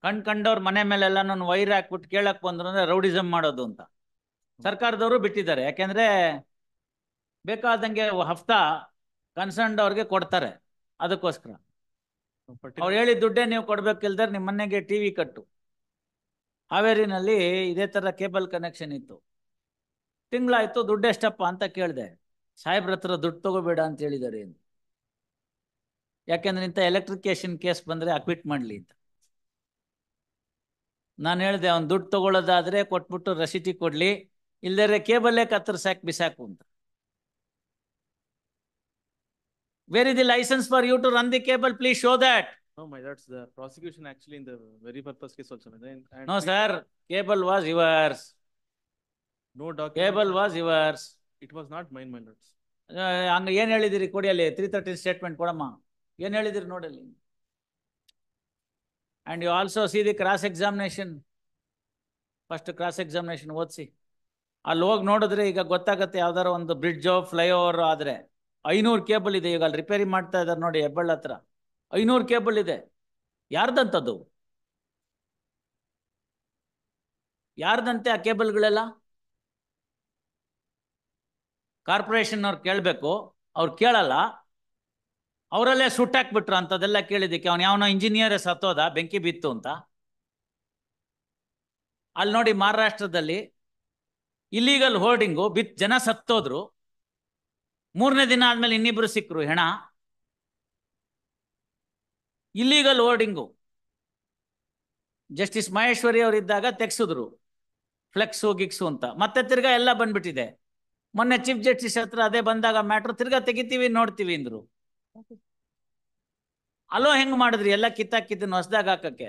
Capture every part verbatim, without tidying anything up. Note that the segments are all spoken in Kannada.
ಕಣ್ ಕಂಡವ್ರ ಮನೆ ಮೇಲೆಲ್ಲ ನಾನು ವೈರ್ ಹಾಕ್ಬಿಟ್ಟು ಕೇಳಕ್ ಬಂದ್ರು ಅಂದ್ರೆ ರೌಡಿಸಮ್ ಮಾಡೋದು ಅಂತ ಸರ್ಕಾರದವರು ಬಿಟ್ಟಿದ್ದಾರೆ. ಯಾಕೆಂದ್ರೆ ಬೇಕಾದಂಗೆ ಹಫ್ತಾ ಕನ್ಸರ್ನ್ಡ್ ಅವ್ರಿಗೆ ಕೊಡ್ತಾರೆ. ಅದಕ್ಕೋಸ್ಕರ ಅವ್ರು ಹೇಳಿದ ದುಡ್ಡೇ ನೀವು ಕೊಡ್ಬೇಕಿಲ್ದಾರೆ ನಿಮ್ಮ ಮನೆಗೆ ಟಿವಿ ಕಟ್ಟು. ಹಾವೇರಿನಲ್ಲಿ ಇದೇ ತರ ಕೇಬಲ್ ಕನೆಕ್ಷನ್ ಇತ್ತು. ತಿಂಗಳಾಯ್ತು, ದುಡ್ಡು ಎಷ್ಟಪ್ಪ ಅಂತ ಕೇಳಿದೆ. ಸಾಹೇಬ್ರ ಹತ್ರ ದುಡ್ಡು ತಗೋಬೇಡ ಅಂತ ಹೇಳಿದ್ದಾರೆ. ಯಾಕೆಂದ್ರೆ ಇಂಥ ಎಲೆಕ್ಟ್ರಿಕೇಶನ್ ಕೇಸ್ ಬಂದ್ರೆ ಅಕ್ವಿಟ್ ಮಾಡ್ಲಿ ಅಂತ. ನಾನು ಹೇಳಿದೆ ಅವ್ನು ದುಡ್ಡು ತಗೊಳ್ಳೋದಾದ್ರೆ ಕೊಟ್ಬಿಟ್ಟು ರಸೀಟಿ ಕೊಡ್ಲಿ, ಇಲ್ದರೆ ಕೇಬಲ್ಲೇ ಕತ್ತರಿಸಾಕ್ ಬಿಸಾಕು ಅಂತ. Where is the license for you to run the cable? Please show that. No, my that's the prosecution actually in the very purpose case also. And, and no, sir. Cable was yours. No document. Cable was yours. It was not mine, my lords. ಹಂಗ ಏನ್ ಹೇಳಿದಿರಿ ಕೊಡಿ ಅಲ್ಲಿ ತ್ರೀ ತರ್ಟೀನ್ ಸ್ಟೇಟ್ಮೆಂಟ್ ಕೊಡಮ್ಮ. ಏನ್ ಹೇಳಿದಿರಿ ನೋಡಲ್ಲಿ. And you also see the cross examination. First cross examination ಓದಿಸಿ. ಅಲ್ಲಿ ಹೋಗಿ ನೋಡಿದ್ರೆ ಈಗ ಗೊತ್ತಾಗತ್ತೆ ಯಾವ್ದಾರ ಒಂದು ಬ್ರಿಡ್ಜ್ ಫ್ಲೈಓವರ್ ಆದ್ರೆ ಐನೂರು ಕೇಬಲ್ ಇದೆ. ಈಗ ಅಲ್ಲಿ ರಿಪೇರಿ ಮಾಡ್ತಾ ಇದ್ದಾರೆ ನೋಡಿ ಹೆಬ್ಬಳ್ಳ ಹತ್ರ, ಐನೂರು ಕೇಬಲ್ ಇದೆ. ಯಾರ್ದಂತದ್ದು? ಯಾರ್ದಂತೆ ಆ ಕೇಬಲ್ಗಳೆಲ್ಲ? ಕಾರ್ಪೊರೇಷನ್ ಅವ್ರು ಕೇಳಬೇಕು, ಅವ್ರು ಕೇಳಲ್ಲ. ಅವರಲ್ಲೇ ಸುಟ್ಟಾಕ್ಬಿಟ್ರು ಅಂತದೆಲ್ಲ ಕೇಳಿದ್ದಕ್ಕೆ. ಅವನು ಯಾವನೋ ಇಂಜಿನಿಯರ್ ಸತ್ತೋದ, ಬೆಂಕಿ ಬಿತ್ತು ಅಂತ. ಅಲ್ಲಿ ನೋಡಿ ಮಹಾರಾಷ್ಟ್ರದಲ್ಲಿ ಇಲ್ಲೀಗಲ್ ಹೋರ್ಡಿಂಗು ಬಿತ್ ಜನ ಸತ್ತೋದ್ರು. ಮೂರನೇ ದಿನ ಆದ್ಮೇಲೆ ಇನ್ನಿಬ್ರು ಸಿಕ್ಕರು ಹೆಣ. ಇಲ್ಲೀಗಲ್ ಹೋರ್ಡಿಂಗು ಜಸ್ಟಿಸ್ ಮಹೇಶ್ವರಿ ಅವರಿದ್ದಾಗ ತೆಗ್ಸಿದ್ರು ಫ್ಲೆಕ್ಸು ಗಿಕ್ಸು ಅಂತ. ಮತ್ತೆ ತಿರ್ಗಾ ಎಲ್ಲ ಬಂದ್ಬಿಟ್ಟಿದೆ. ಮೊನ್ನೆ ಚೀಫ್ ಜಸ್ಟಿಸ್ ಹತ್ರ ಅದೇ ಬಂದಾಗ ಮ್ಯಾಟ್ರ್ ತಿರ್ಗಾ ತೆಗಿತೀವಿ ನೋಡ್ತೀವಿ ಅಂದ್ರು. ಅಲೋ ಹೆಂಗ್ ಮಾಡಿದ್ರಿ ಎಲ್ಲ ಕಿತ್ತಾಕಿದ್ದನ್ನು ಹೊಸದಾಗ ಹಾಕಕ್ಕೆ?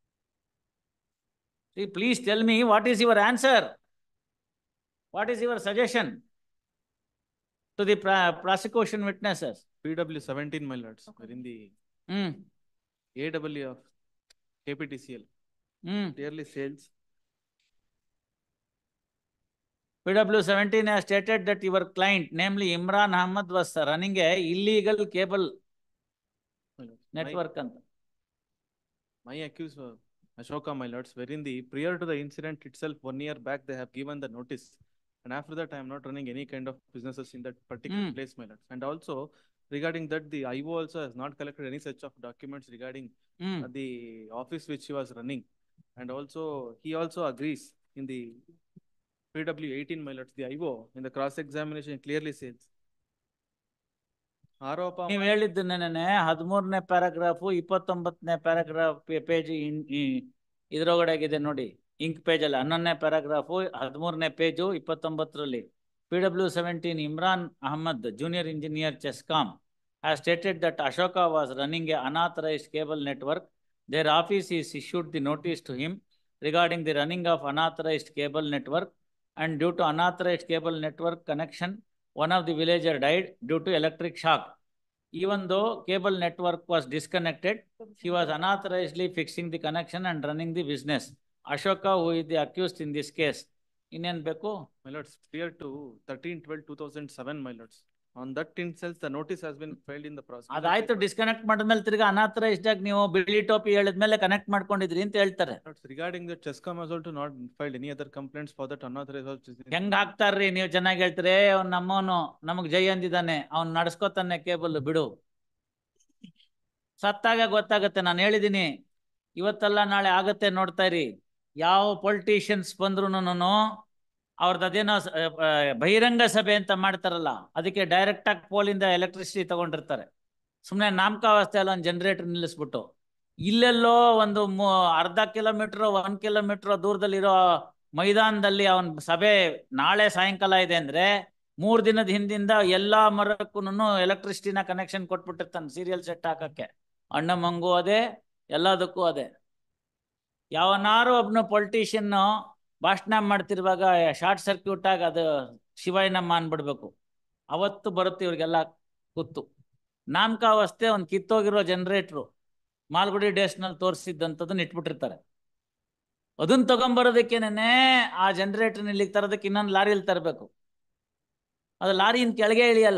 Please tell me what is your answer, what is your suggestion to the prosecution witnesses. P W seventeen, my lords, wherein the mm. A W of K P T C L mm. clearly says. P W seventeen has stated that your client, namely Imran Ahmad, was running a illegal cable network. My, my accused uh, Ashoka, my lords, wherein the prior to the incident itself, one year back, they have given the notice. And after that, I am not running any kind of businesses in that particular mm. place, my lords. And also, regarding that, the I O also has not collected any such of documents regarding mm. uh, the office which he was running. And also, he also agrees in the P W eighteen, my lords, the I O, in the cross-examination clearly says. ಆರೋಪ ನೀವು ಹೇಳಿದ್ದು ನೆನೆ ಹದಿಮೂರನೇ ಪ್ಯಾರಾಗ್ರಾಫು ಇಪ್ಪತ್ತೊಂಬತ್ತನೇ ಪ್ಯಾರಾಗ್ರಾಫ್ ಪೇಜ್ ಇದ್ರೊಳಗಡೆ ನೋಡಿ, ಇಂಕ್ ಪೇಜ್ ಅಲ್ಲಿ ಹನ್ನೊಂದನೇ ಪ್ಯಾರಾಗ್ರಾಫು ಹದಿಮೂರನೇ ಪೇಜು ಇಪ್ಪತ್ತೊಂಬತ್ತರಲ್ಲಿ. P W seventeen Imran Ahmad, junior engineer CESCOM, has stated that Ashoka was running a unauthorised cable network. Their office is issued the notice to him regarding the running of unauthorised cable network, and due to unauthorised cable network connection one of the villager died due to electric shock. Even though cable network was disconnected, he was unauthorizedly fixing the connection and running the business. Ashoka, who is the accused in this case, Indian Beko? My lords, prior to thirteen twelve two thousand seven, my lords, on that itself, the notice has been filed in the process. ಅದಾಯ್ತು, ಡಿಸ್ಕನೆಕ್ಟ್ ಮಾಡಿದ್ಮೇಲೆ ತಿರ್ಗಾ ಅನಾಥರೈಸ್ಡ್ ಆಗಿ ನೀವು ಬಿಳಿ ಟೋಪಿ ಹೇಳಿದ್ಮೇಲೆ ಕನೆಕ್ಟ್ ಮಾಡ್ಕೊಂಡಿದ್ರಿ ಅಂತ ಹೇಳ್ತಾರೆ. Regarding the Chescom has also not filed any other complaints for that unauthorized. ಹೆಂಗ್ ಹಾಕ್ತಾರ್ರಿ ನೀವು? ಚೆನ್ನಾಗಿ ಹೇಳ್ತಾರೆ, ಅವ್ನು ನಮ್ಮವನು ನಮಗ್ ಜೈ ಅಂದಿದ್ದಾನೆ, ಅವ್ನು ನಡ್ಸ್ಕೊತಾನೆ ಕೇಬಲ್ ಬಿಡು. ಸತ್ತಾಗ ಗೊತ್ತಾಗತ್ತೆ. ನಾನು ಹೇಳಿದೀನಿ, ಇವತ್ತಲ್ಲ ನಾಳೆ ಆಗತ್ತೆ ನೋಡ್ತಾ ಇರಿ. ಯಾವ ಪೊಲಿಟಿಷಿಯನ್ಸ್ ಬಂದ್ರು ಅವ್ರದ್ದು ಅದೇನೋ ಬಹಿರಂಗ ಸಭೆ ಅಂತ ಮಾಡ್ತಾರಲ್ಲ, ಅದಕ್ಕೆ ಡೈರೆಕ್ಟ್ ಆಗಿ ಪೋಲಿಂದ ಎಲೆಕ್ಟ್ರಿಸಿಟಿ ತಗೊಂಡಿರ್ತಾರೆ. ಸುಮ್ಮನೆ ನಾಮಕಾವಸ್ಥೆ ಅಲ್ಲ ಒಂದು ಜನರೇಟರ್ ನಿಲ್ಲಿಸ್ಬಿಟ್ಟು. ಇಲ್ಲೆಲ್ಲೋ ಒಂದು ಅರ್ಧ ಕಿಲೋಮೀಟರ್ ಒಂದ್ ಕಿಲೋಮೀಟರ್ ದೂರದಲ್ಲಿರೋ ಮೈದಾನದಲ್ಲಿ ಅವನ್ ಸಭೆ ನಾಳೆ ಸಾಯಂಕಾಲ ಇದೆ ಅಂದ್ರೆ ಮೂರ್ ದಿನದ ಹಿಂದಿಂದ ಎಲ್ಲಾ ಮರಕ್ಕೂ ಎಲೆಕ್ಟ್ರಿಸಿಟಿನ ಕನೆಕ್ಷನ್ ಕೊಟ್ಬಿಟ್ಟಿರ್ತಾನೆ ಸೀರಿಯಲ್ ಸೆಟ್ ಹಾಕಕ್ಕೆ. ಅಣ್ಣ ಮಂಗು ಅದೇ, ಎಲ್ಲದಕ್ಕೂ ಅದೇ. ಯಾವನಾರು ಒಬ್ನು ಪೊಲಿಟಿಷಿಯನ್ ಭಾಷಣ ಮಾಡ್ತಿರುವಾಗ ಶಾರ್ಟ್ ಸರ್ಕ್ಯೂಟ್ ಆಗಿ ಅದು ಶಿವಾಯನಮ್ಮ ಅನ್ಬಿಡ್ಬೇಕು, ಅವತ್ತು ಬರುತ್ತೆ ಇವ್ರಿಗೆಲ್ಲ ಕೂತು. ನಾಮಕಾವಸ್ಥೆ ಒಂದು ಕಿತ್ತೋಗಿರೋ ಜನರೇಟ್ರು ಮಾಲ್ಗುಡಿ ಡೇಸ್ನಲ್ಲಿ ತೋರಿಸಿದ್ದಂಥದ್ದನ್ನ ಇಟ್ಬಿಟ್ಟಿರ್ತಾರೆ. ಅದನ್ನ ತಗೊಂಬರೋದಕ್ಕೇನೆ ಆ ಜನರೇಟರ್ನ ಇಲ್ಲಿಗೆ ತರೋದಕ್ಕೆ ಇನ್ನೊಂದು ಲಾರಿಯಲ್ಲಿ ತರಬೇಕು. ಅದು ಲಾರಿಯಿಂದ ಕೆಳಗೆ ಇಳಿಯಲ್ಲ,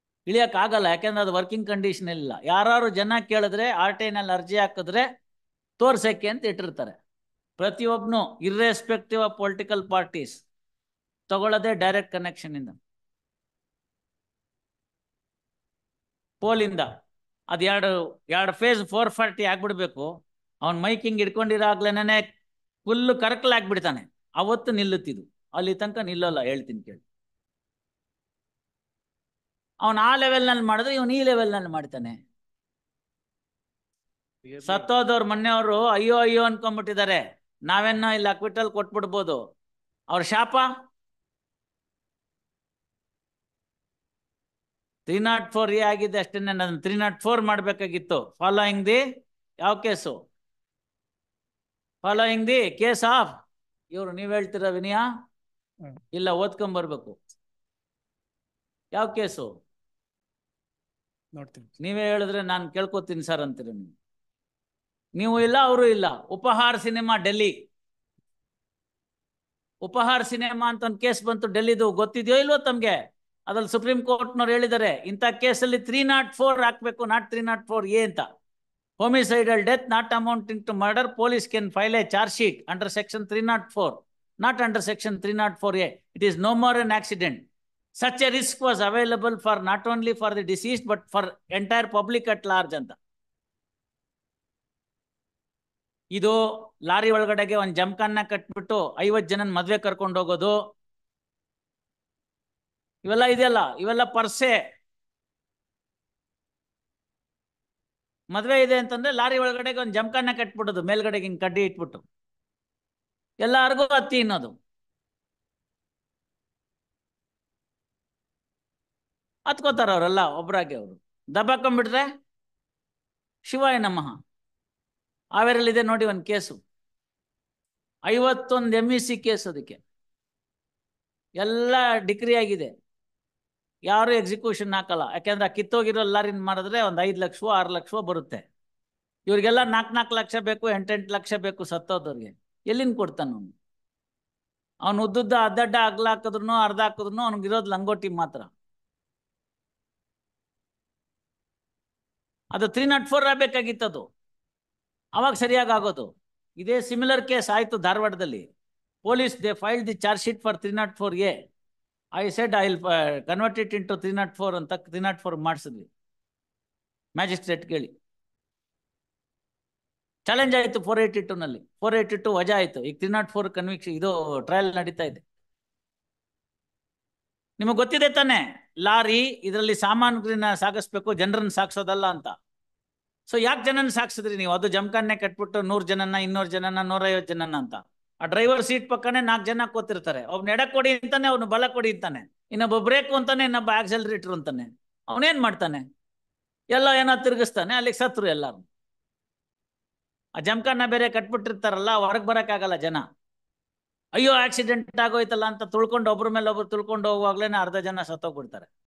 ಇಳಿಯೋಕ್ಕಾಗಲ್ಲ, ಯಾಕೆಂದ್ರೆ ಅದು ವರ್ಕಿಂಗ್ ಕಂಡೀಷನ್ ಇಲ್ಲ. ಯಾರು ಜನ ಕೇಳಿದ್ರೆ ಆರ್ ಟಿ ಐನಲ್ಲಿ ಅರ್ಜಿ ಹಾಕಿದ್ರೆ ತೋರ್ಸಕ್ಕೆ ಅಂತ ಇಟ್ಟಿರ್ತಾರೆ. ಪ್ರತಿಯೊಬ್ಬನು ಇರ್ರೆಸ್ಪೆಕ್ಟಿವ್ ಆಫ್ ಪೊಲಿಟಿಕಲ್ ಪಾರ್ಟೀಸ್ ತಗೊಳ್ಳೋದೇ ಡೈರೆಕ್ಟ್ ಕನೆಕ್ಷನ್ ಇಂದ, ಪೋಲಿಂದ. ಅದು ಎರಡು ಎರಡು ಫೇಸ್ ಫೋರ್ ಫಾರ್ಟಿ ಆಗ್ಬಿಡ್ಬೇಕು. ಅವ್ನ ಮೈಕಿಂಗ್ ಹಿಡ್ಕೊಂಡಿರಾಗ್ಲೇನೆ ಫುಲ್ಲು ಕರ್ಕಲಾಗ್ಬಿಡ್ತಾನೆ, ಅವತ್ತು ನಿಲ್ಲುತ್ತಿದ್ದು. ಅಲ್ಲಿ ತನಕ ನಿಲ್ಲಲ್ಲ, ಹೇಳ್ತೀನಿ ಕೇಳಿ. ಅವನು ಆ ಲೆವೆಲ್ನಲ್ಲಿ ಮಾಡಿದ್ರೆ ಇವನು ಈ ಲೆವೆಲ್ನಲ್ಲಿ ಮಾಡ್ತಾನೆ. ಸತ್ತೋದವ್ರು ಮೊನ್ನೆಯವರು ಅಯ್ಯೋ ಅಯ್ಯೋ ಅನ್ಕೊಂಡ್ಬಿಟ್ಟಿದ್ದಾರೆ. ನಾವೇನೋ ಇಲ್ಲಿ ಅಕ್ವಿಟಲ್ ಕೊಟ್ಬಿಡ್ಬೋದು. ಅವ್ರ ಶಾಪ ತ್ರೀ ನಾಟ್ ಫೋರ್ ಎ ಆಗಿದೆ ಅಷ್ಟೇ. ನಾನು ತ್ರೀ ನಾಟ್ ಫೋರ್ ಮಾಡಬೇಕಾಗಿತ್ತು. ಫಾಲೋಯಿಂಗ್ ದಿ ಯಾವ case? Following the case of ಇವರು. ನೀವು ಹೇಳ್ತೀರ ವಿನಯ? ಇಲ್ಲ, ಓದ್ಕೊಂಬರ್ಬೇಕು. ಯಾವ ಕೇಸು? ನೋಡ್ತೀನಿ. ನೀವೇ ಹೇಳಿದ್ರೆ ನಾನು ಕೇಳ್ಕೊತೀನಿ ಸರ್ ಅಂತೀರ ನೀವು. ನೀವು ಇಲ್ಲ, ಅವರು ಇಲ್ಲ. ಉಪಹಾರ್ ಸಿನಿಮಾ ಡೆಲ್ಲಿ, ಉಪಹಾರ್ ಸಿನಿಮಾ ಅಂತ ಒಂದು ಕೇಸ್ ಬಂತು ಡೆಲ್ಲಿದು. ಗೊತ್ತಿದೆಯೋ ಇಲ್ವೋ ತಮ್ಗೆ? ಅದ್ರಲ್ಲಿ ಸುಪ್ರೀಂ ಕೋರ್ಟ್ನವ್ರು ಹೇಳಿದ್ದಾರೆ ಇಂಥ ಕೇಸಲ್ಲಿ ತ್ರೀ ನಾಟ್ ಫೋರ್ ಹಾಕ್ಬೇಕು, not three not four A ಅಂತ. Homicidal death not amounting to murder, police can file a charge sheet under section three not four, not under section three not four A. It is no more an accident. Such a risk was available for not only for the deceased but for entire public at large ಅಂತ. ಇದು ಲಾರಿ ಒಳಗಡೆಗೆ ಒಂದು ಜಮಖಾನ ಕಟ್ಬಿಟ್ಟು ಐವತ್ತು ಜನ ಮದ್ವೆ ಕರ್ಕೊಂಡು ಹೋಗೋದು, ಇವೆಲ್ಲ ಇದೆಯಲ್ಲ, ಇವೆಲ್ಲ ಪರ್ಸೆ. ಮದ್ವೆ ಇದೆ ಅಂತಂದ್ರೆ ಲಾರಿ ಒಳಗಡೆಗೆ ಒಂದು ಜಮಖಾನ ಕಟ್ಬಿಡೋದು, ಮೇಲ್ಗಡೆಗೆ ಹಿಂಗ್ ಕಡ್ಡಿ ಇಟ್ಬಿಟ್ಟು ಎಲ್ಲಾರ್ಗೂ ಹತ್ತಿ ಇನ್ನೋದು. ಹತ್ಕೋತಾರ ಅವರೆಲ್ಲ ಒಬ್ರಾಗಿ. ಅವರು ದಬ್ಬಾಕೊಂಡ್ಬಿಟ್ರೆ ಶಿವಾಯ ನಮಃ. ಹಾವೇರಲ್ಲಿದೆ ನೋಡಿ ಒಂದು ಕೇಸು, ಐವತ್ತೊಂದು ಎಮ್ ಇ ಸಿ ಕೇಸ್. ಅದಕ್ಕೆ ಎಲ್ಲ ಡಿಗ್ರಿ ಆಗಿದೆ, ಯಾರು ಎಕ್ಸಿಕ್ಯೂಷನ್ ಹಾಕಲ್ಲ. ಯಾಕೆಂದ್ರೆ ಆ ಕಿತ್ತೋಗಿರೋ ಲಾರಿನ ಮಾಡಿದ್ರೆ ಒಂದು ಐದು ಲಕ್ಷವೋ ಆರು ಲಕ್ಷವೋ ಬರುತ್ತೆ. ಇವ್ರಿಗೆಲ್ಲ ನಾಲ್ಕು ನಾಲ್ಕು ಲಕ್ಷ ಬೇಕು, ಎಂಟೆಂಟು ಲಕ್ಷ ಬೇಕು ಸತ್ತೋದವ್ರಿಗೆ. ಎಲ್ಲಿಂದ ಕೊಡ್ತಾನ ಅವನು? ಅವನು ಉದ್ದುದ್ದ ಅದ್ದಡ್ಡ ಅಗ್ಲ ಹಾಕಿದ್ರು ಅರ್ಧ ಹಾಕಿದ್ರು ಅವ್ನಿಗಿರೋದು ಲಂಗೋಟಿ ಮಾತ್ರ. ಅದು ತ್ರೀ ನಾಟ್ ಫೋರ್ ಆಗಬೇಕಾಗಿತ್ತದು, ಅವಾಗ ಸರಿಯಾಗಿ ಆಗೋದು. ಇದೇ ಸಿಮಿಲರ್ ಕೇಸ್ ಆಯಿತು ಧಾರವಾಡದಲ್ಲಿ. Police they filed the charge sheet for three not four A. I said I will convert it into three not four ಅಂತ ತ್ರೀ ನಾಟ್ ಫೋರ್ ಮಾಡಿಸಿದ್ವಿ ಮ್ಯಾಜಿಸ್ಟ್ರೇಟ್ ಕೇಳಿ. ಚಾಲೆಂಜ್ ಆಯಿತು ಫೋರ್ ಏಯ್ಟಿ ಟೂ ನಲ್ಲಿ. ಫೋರ್ ಏಯ್ಟಿ ಟೂ ವಜಾ ಆಯಿತು. ಈಗ ತ್ರೀ ನಾಟ್ ಫೋರ್ ಕನ್ವಿಕ್ಷನ್ ಇದು ಟ್ರಯಲ್ ನಡೀತಾ ಇದೆ. ನಿಮಗೆ ಗೊತ್ತಿದೆ ತಾನೆ, ಲಾರಿ ಇದರಲ್ಲಿ ಸಾಮಾನುಗಳನ್ನ ಸಾಗಿಸ್ಬೇಕು, ಜನರನ್ನ ಸಾಗಿಸೋದಲ್ಲ ಅಂತ. ಸೊ ಯಾಕೆ ಜನನ ಸಾಗಿಸಿದ್ರಿ ನೀವು? ಅದು ಜಮಖಾನೆ ಕಟ್ಬಿಟ್ಟು ನೂರು ಜನನ, ಇನ್ನೂರು ಜನನ, ನೂರೈವತ್ತು ಜನನ ಅಂತ. ಆ ಡ್ರೈವರ್ ಸೀಟ್ ಪಕ್ಕನೆ ನಾಲ್ಕು ಜನ ಕೂತಿರ್ತಾರೆ. ಒಬ್ನ ಎಡ ಕೊಡಿ ಅಂತಾನೆ, ಅವ್ನು ಬಲ ಕೊಡಿ ಅಂತಾನೆ, ಇನ್ನೊಬ್ಬ ಬ್ರೇಕು ಅಂತಾನೆ, ಇನ್ನೊಬ್ಬ ಆಕ್ಸಲರೇಟರ್ ಅಂತಾನೆ. ಅವನೇನ್ ಮಾಡ್ತಾನೆ? ಎಲ್ಲ ಏನೋ ತಿರುಗಿಸ್ತಾನೆ, ಅಲ್ಲಿಗೆ ಸತ್ರು ಎಲ್ಲಾರು. ಆ ಜಮಖಾನ ಬೇರೆ ಕಟ್ಬಿಟ್ಟಿರ್ತಾರಲ್ಲ, ಹೊರಗೆ ಬರೋಕ್ಕಾಗಲ್ಲ ಜನ. ಅಯ್ಯೋ ಆಕ್ಸಿಡೆಂಟ್ ಆಗೋಯ್ತಲ್ಲ ಅಂತ ತುಳ್ಕೊಂಡು ಒಬ್ರ ಮೇಲೆ ಒಬ್ರು ತುಳ್ಕೊಂಡು ಹೋಗುವಾಗ್ಲೇನೆ ಅರ್ಧ ಜನ ಸತ್ತೋಗ್ಬಿಡ್ತಾರೆ.